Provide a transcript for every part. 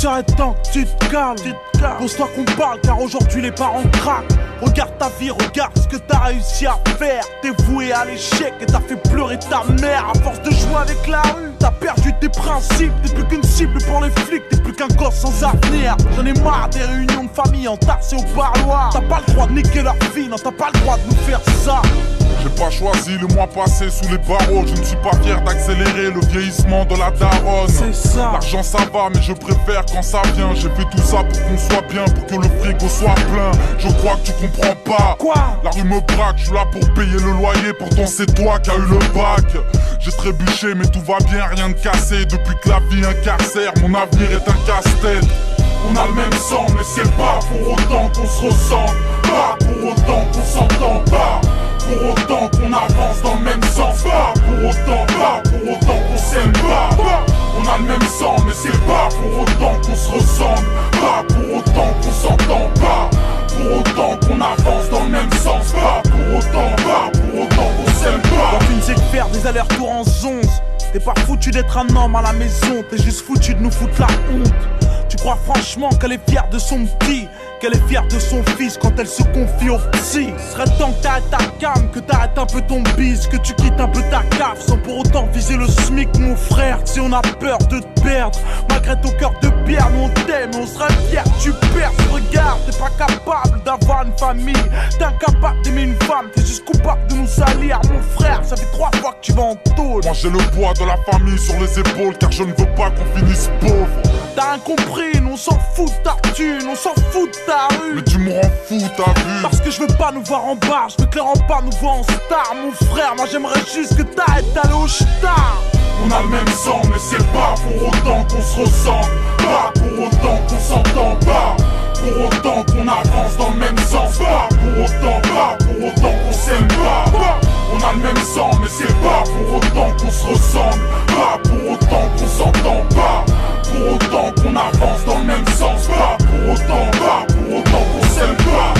serait temps que tu te calmes. Pose-toi qu'on parle car aujourd'hui les parents craquent. Regarde ta vie, regarde ce que t'as réussi à faire. T'es voué à l'échec et t'as fait pleurer ta mère. À force de jouer avec la rue, t'as perdu tes principes. T'es plus qu'une cible pour les flics, t'es plus qu'un gosse sans avenir. J'en ai marre des réunions de famille entassées au parloir. T'as pas le droit de niquer leur vie, non t'as pas le droit de nous faire ça. J'ai pas choisi le mois passé sous les barreaux. Je ne suis pas fier d'accélérer le vieillissement de la daronne. C'est ça. L'argent ça va mais je préfère quand ça vient. J'ai fait tout ça pour qu'on soit bien, pour que le frigo soit plein. Je crois que tu comprends pas. Quoi? La rue me braque, je suis là pour payer le loyer. Pourtant c'est toi qui as eu le bac. J'ai trébuché mais tout va bien, rien de cassé. Depuis que la vie incarcère, mon avenir est un casse-tête. On a le même sang mais c'est pas pour autant qu'on se ressemble. Pas pour autant qu'on s'entend pas. Pour autant qu'on avance dans le même sens. Pas pour autant qu'on s'aime pas. On a le même sang mais c'est pas pour autant qu'on se ressemble. Pas pour autant qu'on s'entend pas. Pour autant qu'on avance dans le même sens. Pas pour autant qu'on s'aime pas. Quand tu ne sais que faire des allers-retours en zonze, t'es pas foutu d'être un homme à la maison. T'es juste foutu de nous foutre la honte. Tu crois franchement qu'elle est fière de son petit, qu'elle est fière de son fils quand elle se confie au psy. Serait temps que t'arrêtes ta cam, que t'arrêtes un peu ton bise, que tu quittes un peu ta cave sans pour autant viser le SMIC mon frère. Si on a peur de te perdre, malgré ton cœur de pierre, nous on t'aime, on serait fiers que tu perds. Regarde, t'es pas capable d'avoir une famille, t'es incapable d'aimer une femme, t'es juste coupable de nous salir. Mon frère, ça fait 3 fois que tu vas en tôle. Moi j'ai le poids de la famille sur les épaules, car je ne veux pas qu'on finisse pauvre. T'as rien compris, nous on s'en fout de ta thune, on s'en fout de ta rue. Mais tu me rends fou, t'as vu? Parce que je veux pas nous voir en bar, je veux que les remparts nous voient en star. Mon frère, moi j'aimerais juste que t'arrêtes d'aller au star. On a le même sang mais c'est pas pour autant qu'on se ressemble. Pas pour autant qu'on s'entend pas. Pour autant qu'on avance dans le même sens. Pas pour autant qu'on s'aime pas. On a le même sang mais c'est pas pour autant qu'on se ressemble. Pas pour autant qu'on s'entend pas. Pour autant qu'on avance dans le même sens. Pas pour autant qu'on s'aime pas.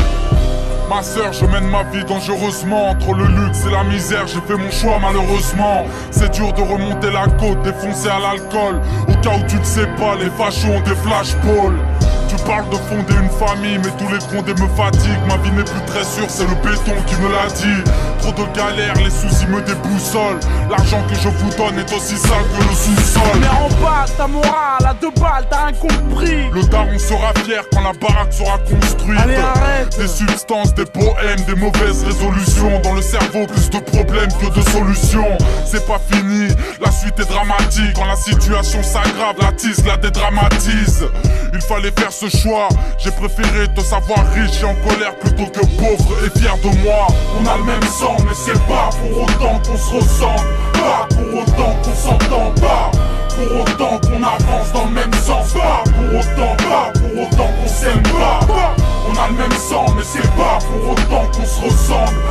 Ma sœur, je mène ma vie dangereusement. Entre le luxe et la misère, j'ai fait mon choix malheureusement. C'est dur de remonter la côte, défoncé à l'alcool. Au cas où tu ne sais pas, les fachos ont des flashballs. Tu parles de fonder une famille, mais tous les condés me fatiguent. Ma vie n'est plus très sûre, c'est le béton qui me l'a dit. Trop de galères, les soucis me déboussolent. L'argent que je vous donne est aussi sale que le sous-sol. Mais en bas, ta morale, à 2 balles, t'as rien compris. Le daron sera fier quand la baraque sera construite. Allez, arrête. Des substances, des poèmes, des mauvaises résolutions. Dans le cerveau, plus de problèmes que de solutions. C'est pas fini, la suite est dramatique. Quand la situation s'aggrave, la tisse la dédramatise. Il fallait faire ce choix, j'ai préféré te savoir riche et en colère plutôt que pauvre et fier de moi. On a le même sang mais c'est pas pour autant qu'on se ressemble. Pas pour autant qu'on s'entend pas. Pour autant qu'on avance dans le même sens. Pas pour autant qu'on s'aime pas. On a le même sang mais c'est pas pour autant qu'on se ressemble.